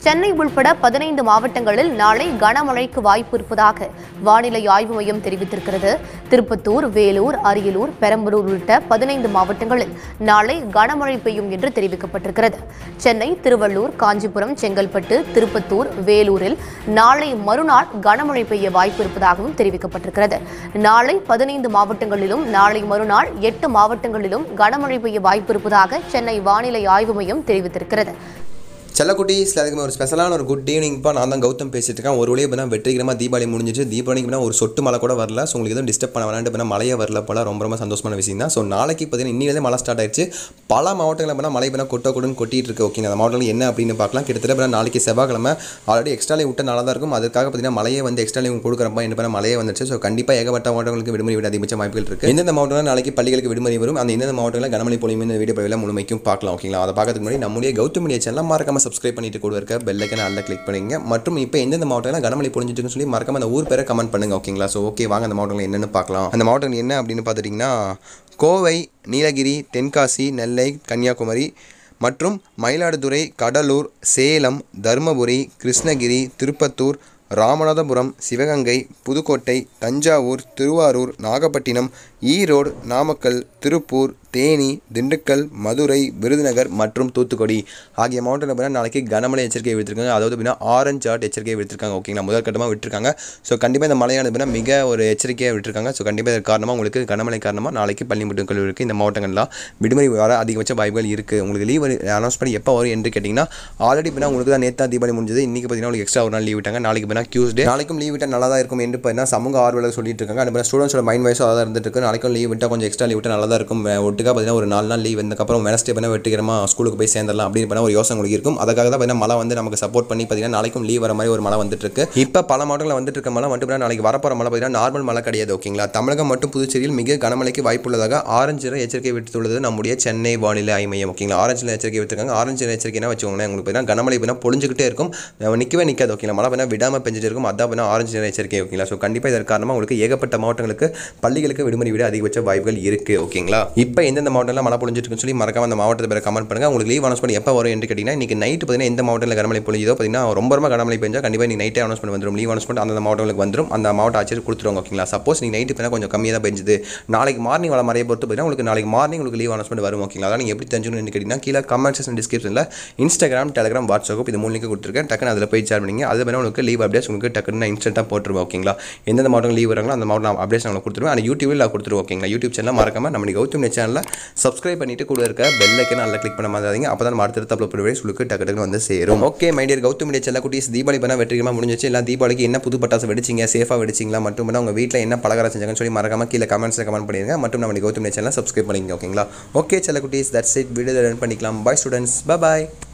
சென்னை உள்பட 15 மாவட்டங்களில் நாளை கனமழைக்கு வாய்ப்பு இருப்பதாக வானிலை ஆய்வு மையம் தெரிவித்திருக்கிறது. திருப்பத்தூர், வேலூர், அரியலூர், பெரம்பலூர் உள்ளிட்ட 15 மாவட்டங்களில் நாளை கனமழை பெய்யும் என்று தெரிவிக்கப்பட்டிருக்கிறது. சென்னை, திருவள்ளூர், காஞ்சிபுரம், செங்கல்பட்டு, திருப்பத்தூர், வேலூரில் நாளை மறுநாள் கனமழை பெய்ய வாய்ப்பு இருப்பதாகவும் தெரிவிக்கப்பட்டிருக்கிறது. நாளை 15 மாவட்டங்களிலும் நாளை மறுநாள் 8 மாவட்டங்களிலும் கனமழை பெய்ய வாய்ப்பு இருப்பதாக சென்னை வானிலை ஆய்வு மையம் தெரிவித்திருக்கிறது. செல்லக்குட்டீஸில் அதுக்கு ஒரு ஸ்பெஷலான ஒரு குட் ஈவினிங்ப்பா. நான் தான் கௌதம் பேசிட்டு இருக்கேன். ஒரு வழியாக இப்போ வெற்றிகரமாக தீபாவளி முடிஞ்சிச்சு. தீபாவளிக்கு இப்போ ஒரு சொட்டு மழை கூட வரல. ஸோ உங்களுக்கு எதுவும் டிஸ்டர்ப் பண்ண வேணாண்டு இப்போ மழையே வரல போல. ரொம்ப சந்தோஷமான விஷயம் தான். ஸோ நாளைக்கு பார்த்தீங்கன்னா இன்னிலேருந்து மழை ஸ்டார்ட் ஆயிடுச்சு. பல மாவட்டங்களில் இப்போ மழை இப்போ கொட்டுன்னு கொட்டிட்டு இருக்கு. ஓகே, அந்த மாவட்டங்கள் என்ன அப்படின்னு பார்க்கலாம். கிட்டத்தட்ட இப்போ நாளைக்கு செவ்வாய்க்கிழமை ஆல்ரெடி எக்ஸ்ட்ரா லீவ் விட்ட நாளாக தான் இருக்கும். அதுக்காக பார்த்தீங்கன்னா மழையே எக்ஸ்ட்ரா லீவ் கொடுக்குறப்ப என்ன பண்ண மழையே வந்துச்சு. ஸோ கண்டிப்பாக ஏகப்பட்ட மாவட்டங்களுக்கு விடுமுறை விட அதிகபட்ச வாய்ப்புகள் இருக்குது. எந்தெந்த மாவட்டங்கள் நாளைக்கு பள்ளிகளுக்கு விடுமுறை வரும், அந்த எந்தெந்த மாவட்டங்களில் கனமழை பொழியும் இந்த வீடியோ பதிவில் முழுமைக்கும் பார்க்கலாம். ஓகேங்களா, அதை பார்க்கறதுக்கு முன்னாடி நம்முடைய கௌதம் மீடியா சேனலை மறக்காம சப்ஸ்கிரைப் பண்ணிட்டு கூட பெல் ஐகானை நல்லா கிளிக் பண்ணுங்க. மற்றும் இப்போ எந்தெந்த மாவட்டத்தில் கனமழை பொழிஞ்சிட்டுன்னு சொல்லி மறக்காம அந்த ஊர் பேரை கமெண்ட் பண்ணுங்க. ஓகேங்களா, ஸோ ஓகே வாங்க அந்த மாவட்டங்கள் என்னென்னு பார்க்கலாம். அந்த மாவட்டங்கள் என்ன அப்படின்னு பார்த்துட்டிங்கன்னா கோவை, நீலகிரி, தென்காசி, நெல்லை, கன்னியாகுமரி மற்றும் மயிலாடுதுறை, கடலூர், சேலம், தருமபுரி, கிருஷ்ணகிரி, திருப்பத்தூர், ராமநாதபுரம், சிவகங்கை, புதுக்கோட்டை, தஞ்சாவூர், திருவாரூர், நாகப்பட்டினம், ஈரோடு, நாமக்கல், திருப்பூர், தேனி, திண்டுக்கல், மதுரை, விருதுநகர் மற்றும் தூத்துக்குடி ஆகிய மாவட்டத்தில் நாளைக்கு கனமழை எச்சரிக்கை விடுத்திருக்காங்க. அதாவது ஆரஞ்சு அலர்ட் எச்சரிக்கையை விடுத்திருக்காங்க. ஓகேங்களா, முதல் கட்டமாக விட்டுருக்காங்க. ஸோ கண்டிப்பாக இந்த மழையானது மிக ஒரு எச்சரிக்கையாக விட்டுருக்காங்க. ஸோ கண்டிப்பாக இதற்கு காரணமாக உங்களுக்கு கனமழை காரணமாக நாளைக்கு பள்ளி மற்றும் கல்லூரிக்கு இந்த மாவட்டங்கள்லாம் விடுமுறை வர அதிகபட்ச வாய்ப்புகள் இருக்குது. உங்களுக்கு லீவ் அனௌன்ஸ் பண்ணி எப்போ வரும் என்று கேட்டிங்கன்னா ஆல்ரெடி உங்களுக்கு தான் நேற்று தீபாவளி முடிஞ்சது. இன்றைக்கி பார்த்தீங்கன்னா உங்களுக்கு எக்ஸ்ட்ரா ஒரு நாள் லீவ் விட்டாங்க. நாளைக்கு டியூஸ்டே, நாளைக்கும் லீவ் விட்டால் நல்லா தான் இருக்கும் என்று பார்த்தீங்கன்னா சமூக ஆர்வலர்கள் சொல்லிட்டு இருக்காங்க. அந்த ஸ்டூடெண்ட்ஸோட மைண்ட் வைஸும் அதான் இருந்துட்டு இருக்கு. நாளைக்கும் லீவ் விட்டால் கொஞ்சம் எக்ஸ்ட்ரா லீவ் விட்டால் நல்லா தான் இருக்கும். ஒட்டுக்காக பார்த்தீங்கன்னா ஒரு 4 நாள் லீவ் வந்ததுக்கப்புறம் வெனஸ்டே வெற்றிகரமாக ஸ்கூலுக்கு போய் சேர்ந்துடலாம் அப்படின்னு ஒரு யோசனை உங்களுக்கு இருக்கும். அதுக்காக தான் பார்த்தீங்கன்னா மழை நமக்கு சப்போர்ட் பண்ணி பார்த்தீங்கன்னா நாளைக்கும் லீவ் வர மாதிரி ஒரு மழை வந்துட்டு இருக்கு. இப்போ பல மாவட்டங்களில் வந்துட்டு இருக்க மழை நாளைக்கு வரப்போகிற மழை பார்த்தீங்கன்னா நார்மல் மழை கிடையாது. ஓகேங்களா, தமிழகம் மற்றும் புதுச்சேரியில் மிக கனமழைக்கு வாய்ப்புள்ளதாக ஆரஞ்சு எச்சரிக்கை விடுத்துள்ளது நம்முடைய சென்னை வானிலை ஆய்வு மையம். ஓகேங்களா, ஆரஞ்சு எச்சரிக்கை விட்டுருக்காங்க. ஆரஞ்சு எச்சரிக்கைனா வச்சுக்கோங்களேன், உங்களுக்கு பார்த்தீங்கன்னா கனமழை பொழிஞ்சுக்கிட்டே இருக்கும், நிற்கவே நிற்காது. ஓகேங்களா, மழை விடாமல் பெஞ்சிட்டு இருக்கும். அதான் ஆரஞ்சு எச்சரிக்கை. ஓகேங்களா, ஸோ கண்டிப்பாக இதற்கு காரணமாக உங்களுக்கு ஏகப்பட்ட மாவட்டங்களுக்கு பள்ளிகளுக்கு விடுமுறை விட அதிகபட்ச வாய்ப்புகள் இருக்குது. ஓகேங்களா, இப்போ எந்தெந்த மாவட்டத்தில் மழை பொழிஞ்சிருக்குன்னு சொல்லி மறக்காம அந்த மாவட்டத்தை பேரை கமெண்ட் பண்ணுங்க. உங்களுக்கு லீவ் அனௌன்ஸ் பண்ணி எப்போ வரும் என்று கேட்டிங்கன்னா இன்றைக்கி நைட்டு பார்த்தீங்கன்னா எந்த மாவட்டத்தில் கனமழை பொழிஞ்சதோ பார்த்தீங்கன்னா ரொம்ப கனமழை பெஞ்சா கண்டிப்பாக நீங்கள் நைட்டே அனௌன்ஸ் பண்ணி வந்துடும். லீவ் அனௌன்ஸ் பண்ணி அந்த மாவட்டங்களுக்கு வந்துடும். அந்த மாவட்ட ஆட்சியர் கொடுத்துருவாங்க. ஓகேங்களா, சப்போஸ் நீங்கள் நைட்டு பார்த்தா கொஞ்சம் கம்மியாக தான் பெஞ்சுது, நாளைக்கு மார்னிங் வர மழையை பொறுத்து பார்த்தீங்கன்னா உங்களுக்கு நாளைக்கு மார்னிங் உங்களுக்கு லீவ் அனௌன்ஸ் பண்ணி வரும். ஓகேங்களா, அதான் நீங்கள் எப்படி தெரிஞ்சுக்கணும்னு கேட்டிங்கன்னா கீழே கமெண்ட் செக்ஷன் டிஸ்கிரிப்ஷனில் இன்ஸ்டாகிராம், டெலிகிராம், வாட்ஸ்அப் இது 3 லிங்க் கொடுத்துருக்கேன். டக்குன்னு அதில் போய் ஷேர் பண்ணிங்க. அது வேணா உங்களுக்கு லீவ் அப்டேட்ஸ் உங்களுக்கு டக்குன்னு இன்ஸ்டன்ட்டாக போட்டுருவோம். ஓகேங்களா, எந்தெந்த மாவட்டம் லீவ் வராங்களோ அந்த மாவட்டம் அப்டேட்ஸ் நாங்கள் கொடுத்துருவோம். அந்த யூடியூபில் கொடுத்துருவோம். ஓகேங்களா, யூடியூப் சேனல் மறக்காம நம்ம கௌதம் சேனலில் சப்ஸ்கிரைப் பண்ணிட்டு கூட இருக்க பெல் ஐகானை நல்லா கிளிக் பண்ண மாதிரி அப்போ தான் அடுத்த அப்லோட் பண்ணுவேன் உங்களுக்கு டக்குன்னு வந்து சேரும். Okay my dear Gautham media channel குட்டீஸ், தீபாவளி பண்ணால் வெற்றிகரமாக முடிஞ்சிச்சு. எல்லாம் தீபாவளிக்கு என்ன புது பட்டாசு வெடிச்சிங்க, சேஃபாக வெடிச்சிங்களா, மற்றும் உங்கள் வீட்டில் என்ன பலகாரம் செஞ்சாங்கன்னு சொல்லி மறக்காம கீழே கமெண்ட்ஸில் கமெண்ட் பண்ணிடுங்க. மற்றும் நம்ம கௌதம் மீடியா சேனல் சப்ஸ்கிரைப் பண்ணிங்க. ஓகேங்களா, ஓகே செல்ல குட்டீஸ், தட்ஸ் இட். வீடியோ ரன் பண்ணிக்கலாம். பாய் ஸ்டூடெண்ட்ஸ், பாய்.